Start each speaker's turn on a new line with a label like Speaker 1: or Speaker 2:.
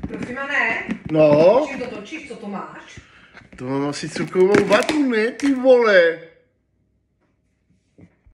Speaker 1: Profimane?
Speaker 2: No?
Speaker 1: Čím to točíš, co to máš?
Speaker 2: To mám asi cukrovou vatu, ne, ty vole?